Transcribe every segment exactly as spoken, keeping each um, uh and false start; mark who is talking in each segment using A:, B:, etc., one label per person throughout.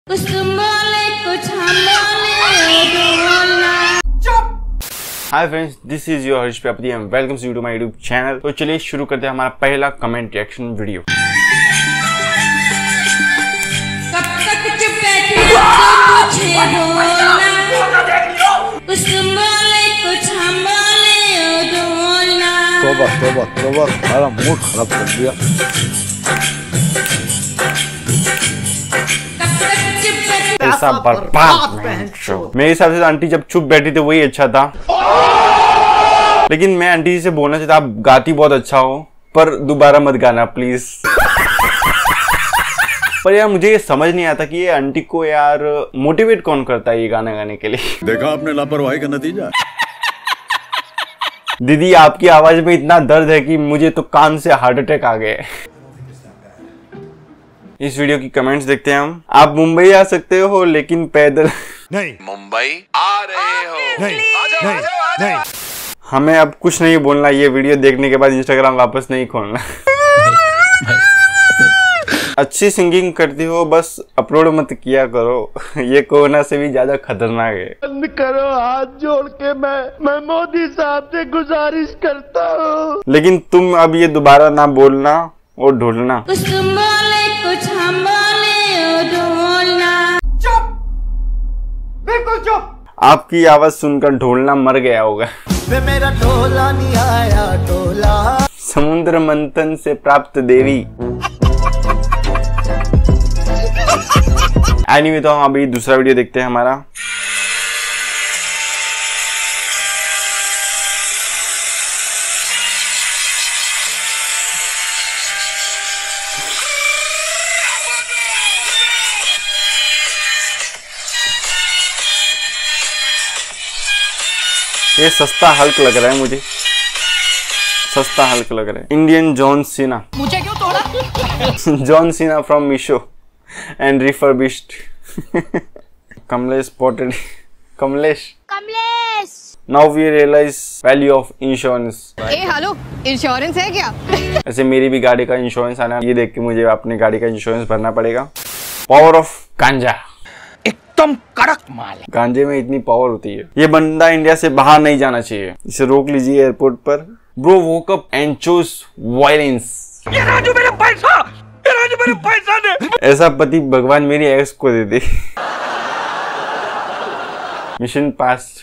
A: कुछ तुम बोले कुछ हम बोले।
B: Hi friends, this is your Harish Prajapati and welcome to my YouTube channel. तो चलिए शुरू करते हैं हमारा पहला कमेंट रिएक्शन वीडियो।
A: कब तक चुप बैठी तो मुझे बोलना, कुछ तुम बोले कुछ हम बोले तो बोलना।
C: तोबा तोबा तोबा, सारा मूड खराब कर दिया।
B: ऐसा बर्बाद मेरे हिसाब से आंटी जब चुप बैठी थी वही अच्छा था। लेकिन मैं आंटी से बोलना चाहता, आप गाती बहुत अच्छा हो पर दोबारा मत गाना प्लीज। पर यार मुझे ये समझ नहीं आता कि ये आंटी को यार मोटिवेट कौन करता है ये गाना गाने के लिए।
C: देखा आपने लापरवाही का नतीजा।
B: दीदी आपकी आवाज में इतना दर्द है कि मुझे तो कान से हार्ट अटैक आ गए। इस वीडियो की कमेंट्स देखते हैं हम। आप मुंबई आ सकते हो लेकिन पैदल
D: नहीं। मुंबई आ रहे हो? नहीं, नहीं, नहीं।
B: हमें अब कुछ नहीं बोलना। ये वीडियो देखने के बाद इंस्टाग्राम वापस नहीं खोलना। अच्छी सिंगिंग करती हो, बस अपलोड मत किया करो। ये कोरोना से भी ज्यादा खतरनाक है।
C: बंद करो, हाथ जोड़ के मैं मैं मोदी साहब से गुजारिश करता हूँ।
B: लेकिन तुम अब ये दोबारा ना बोलना और ढूंढना।
A: कुछ तुम बोले कुछ हम बोले तो बोलना।
C: चुप, बिल्कुल चुप।
B: आपकी आवाज सुनकर ढोलना मर गया होगा।
C: वे मेरा ढोला नहीं आया ढोला।
B: समुद्र मंथन से प्राप्त देवी। एनीवे तो हम अभी दूसरा वीडियो देखते हैं हमारा। ये सस्ता हल्क लग रहा है मुझे, सस्ता हल्क लग रहा है। Indian John Cena.
A: मुझे क्यों तोड़ा?
B: John Cena from Meesho and refurbished. Kamlesh spotted. Kamlesh
A: Kamlesh.
B: Now we realise value of insurance.
E: ए हेलो, इंश्योरेंस है क्या?
B: ऐसे मेरी भी गाड़ी का इंश्योरेंस आना, ये देख के मुझे अपनी गाड़ी का इंश्योरेंस भरना पड़ेगा। पावर ऑफ गांजा।
D: एकदम कड़क माल है।
B: गांजे में इतनी पावर होती है। ये बंदा इंडिया से बाहर नहीं जाना चाहिए, इसे रोक लीजिए एयरपोर्ट पर। Bro woke up and choose violence.
D: ये राजू मेरा पैसा, ये राजू मेरे पैसा दे।
B: ऐसा पति भगवान मेरी एक्स को दे दे। Mission pass.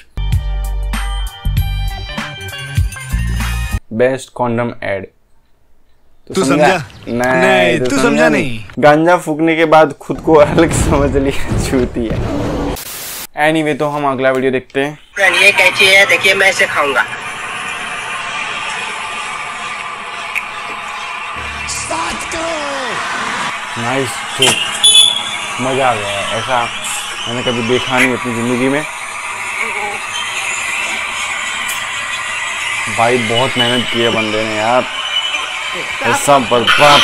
B: Best condom ad.
D: तू समझा?
B: नहीं,
D: नहीं, तू समझा नहीं।
B: गांजा फूकने के बाद खुद को अलग समझ लिया, छूती है। एनीवे तो हम अगला वीडियो देखते हैं।
F: ये कैची है, देखिए मैं इसे खाऊंगा।
B: नाइस जोक, मजा आ गया। ऐसा मैंने कभी देखा नहीं अपनी जिंदगी में। भाई बहुत मेहनत की है बंदे ने यार। ऐसा बर्बाद।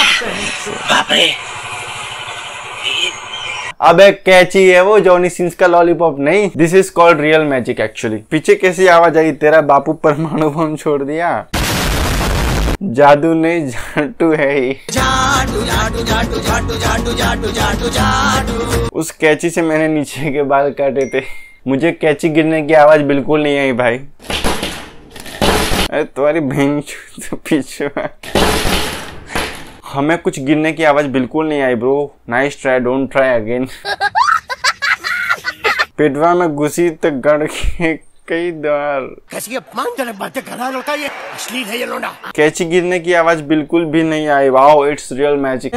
B: अबे कैची है वो, जॉनी सिंस का लॉलीपॉप नहीं। This is called real magic actually. पीछे कैसी आवाज आई? तेरा बापू परमाणु बम छोड़ दिया। जादू नहीं जादू है ही। जादू जादू जादू जादू जादू जादू जादू जादू। उस कैची से मैंने नीचे के बाल काटे थे। मुझे कैची गिरने की आवाज बिल्कुल नहीं आई भाई। अरे तुम्हारी बहन तो पीछे। हमें कुछ गिरने की आवाज बिल्कुल नहीं आई bro. Nice try, don't try again. पेटवा में घुसी तो गड़ के कई बार। कैची गिरने की आवाज बिल्कुल भी नहीं आई। Wow, it's real magic.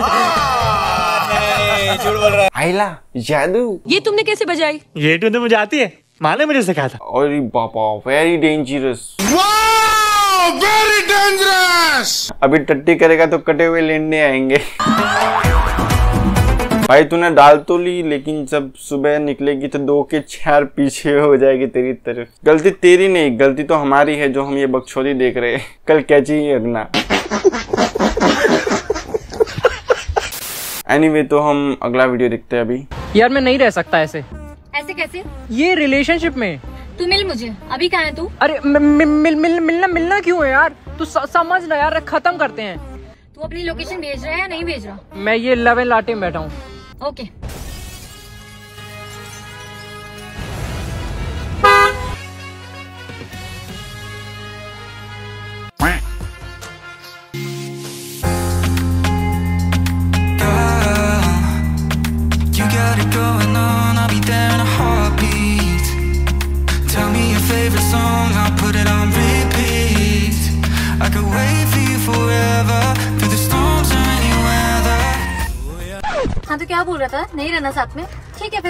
B: आइला जादू।
E: ये तुमने कैसे बजाई?
G: ये तो मुझे आती है, माँ ने मुझे सिखाया था।
B: और बापा वेरी डेंजरस।
D: Very dangerous.
B: अभी टट्टी करेगा तो कटे हुए लेने आएंगे। भाई तूने डाल तो ली, लेकिन जब सुबह निकलेगी तो दो के चार पीछे हो जाएगी तेरी तरफ। गलती तेरी नहीं, गलती तो हमारी है जो हम ये बकचोदी देख रहे हैं। कल कैची ही अगना। एनीवे तो हम अगला वीडियो देखते हैं अभी।
G: यार मैं नहीं रह सकता ऐसे।
E: ऐसे कैसे?
G: ये रिलेशनशिप में।
E: तू मिल मुझे। अभी कहाँ है तू?
G: अरे मि, मि, मिल, मिल, मिलना मिलना क्यों है यार? तू समझ ना यार, खत्म करते हैं।
E: तू अपनी लोकेशन भेज रहा है या नहीं भेज रहा?
G: मैं ये लेवल लाटे में बैठा हूँ।
E: Okay.
H: got it going on, I'll be there in a heartbeat. Tell me your favorite song, I'll put it on repeat. I could wait for you forever, through the storms or any weather.
E: हाँ तो क्या बोल रहा था, नहीं रहना साथ में? ठीक है फिर।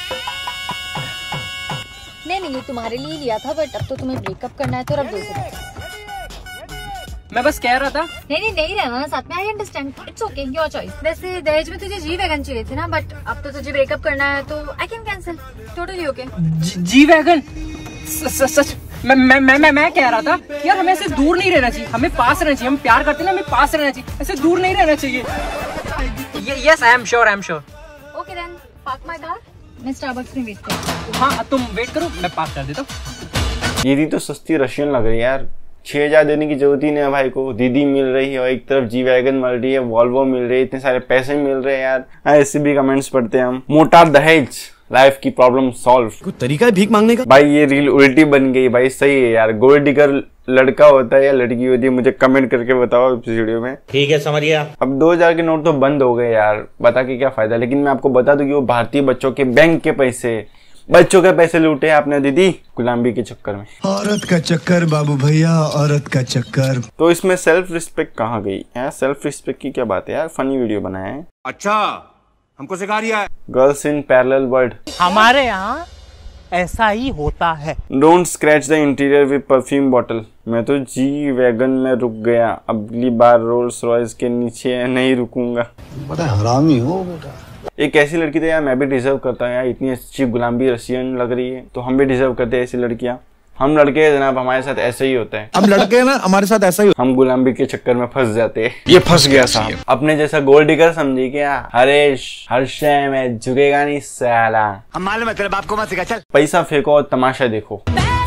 E: नहीं नहीं, ये तुम्हारे लिए लिया था, बट अब तो तुम्हें ब्रेकअप करना है तो रख दो इसे।
G: मैं बस कह रहा था।
E: नहीं नहीं, नहीं रहना ना साथ में। I understand, it's okay, your choice. वैसे दहेज में तुझे जी वैगन चाहिए थे ना, बट अब तो तुझे ब्रेकअप करना है तो I can cancel, totally okay.
G: G wagon? सच मैं मैं मैं मैं मैं कह रहा था यार, हमें ऐसे दूर नहीं रहना चाहिए, हमें पास रहना चाहिए। हम प्यार करते हैं ना, हमें पास रहना चाहिए, ऐसे दूर नहीं रहना चाहिए। Yes, I am sure, I am sure.
E: Okay then, park my car. मैं स्टारबक्स में वेट कर रही हूँ।
G: हाँ तुम वेट करो, मैं पार्क कर देता हूँ।
B: ये दी तो सस्ती रशियन लग रही है यार, छह हजार देने की जरूरत ही नहीं है भाई को। दीदी मिल रही है और एक तरफ जी वैगन मिल रही है, वॉल्वो मिल रही है, इतने सारे पैसे मिल रहे हैं यार। ऐसे भी कमेंट्स पढ़ते हैं हम। मोटा दहेज, लाइफ की प्रॉब्लम सॉल्व।
I: कुछ तरीका है भीख मांगने का?
B: भाई ये रील उल्टी बन गई भाई, सही है यार। गोल्ड डिगर लड़का होता है या लड़की होती है, मुझे कमेंट करके बताओ इस वीडियो में।
F: ठीक है, समझ गया।
B: अब दो हजार के नोट तो बंद हो गए यार, बता के क्या फायदा। लेकिन मैं आपको बता दूं कि वो भारतीय बच्चों के बैंक के पैसे, बच्चों के पैसे लूटे हैं आपने दीदी गुलामी के चक्कर में।
I: औरत का चक्कर बाबू भैया, औरत का चक्कर।
B: तो इसमें सेल्फ रिस्पेक्ट कहाँ गई यार? सेल्फ रिस्पेक्ट की क्या बात है यार, फनी वीडियो बनाया है।
I: अच्छा, हमको सिखा रिया है।
B: गर्ल्स इन पैरेलल वर्ल्ड,
J: हमारे यहाँ ऐसा ही होता है।
B: Don't scratch the interior with perfume bottle. मैं तो जी वैगन में रुक गया, अगली बार रोल्स रॉयस के नीचे नहीं रुकूंगा।
I: बड़ा हरामी हो बेटा।
B: एक ऐसी लड़की तो यार मैं भी डिजर्व करता हूँ यार, इतनी अच्छी गुलामी रशियन लग रही है, तो हम भी डिजर्व करते हैं ऐसी लड़कियां। हम लड़के जनाब, हमारे साथ ऐसे ही होता है।
I: हम लड़के ना, हमारे साथ ऐसा ही।
B: हम गुलामी के चक्कर में फंस जाते हैं। ये फंस गया साहब, अपने जैसा गोल्ड डिगर समझी क्या? हरेश हर शय में झुकेगा नहीं साला।
I: हम मालूम है तेरे बाप को मत सिखा, चल।
B: पैसा फेंको और तमाशा देखो।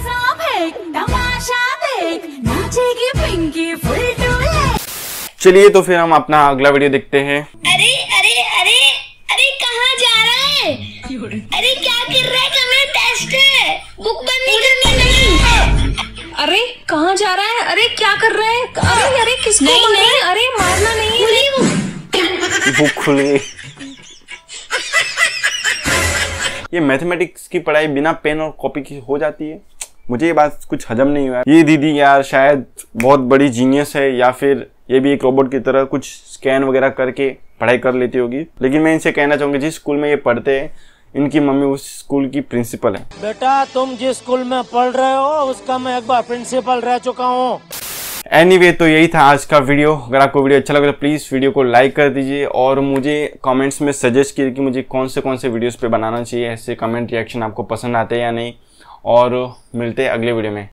B: चलिए तो फिर हम अपना अगला वीडियो देखते हैं।
A: अरे अरे अरे अरे कहाँ जा रहा है? अरे क्या कर रहा है? कमेंट टेस्ट है, बुक बंद नहीं करनी नहीं।
E: अरे कहाँ जा रहा है? अरे क्या कर रहा है? अरे अरे किसको
A: नहीं,
E: मार रहा है?
A: नहीं।
E: अरे मारना नहीं है।
B: बुक खुल गई। ये मैथमेटिक्स की पढ़ाई बिना पेन और कॉपी की हो जाती है? मुझे ये बात कुछ हजम नहीं हुआ। ये दीदी यार शायद बहुत बड़ी जीनियस है, या फिर ये भी एक रोबोट की तरह कुछ स्कैन वगैरह करके पढ़ाई कर लेती होगी। लेकिन मैं इनसे कहना चाहूंगा, जिस स्कूल में ये पढ़ते हैं इनकी मम्मी उस स्कूल की प्रिंसिपल है।
J: बेटा तुम जिस स्कूल में पढ़ रहे हो उसका मैं एक बार प्रिंसिपल रह चुका हूँ।
B: एनीवे anyway, तो यही था आज का वीडियो। अगर आपको वीडियो अच्छा लगा तो प्लीज़ वीडियो को लाइक कर दीजिए और मुझे कमेंट्स में सजेस्ट कीजिए कि मुझे कौन से कौन से वीडियोस पे बनाना चाहिए। ऐसे कमेंट रिएक्शन आपको पसंद आते हैं या नहीं। और मिलते हैं अगले वीडियो में।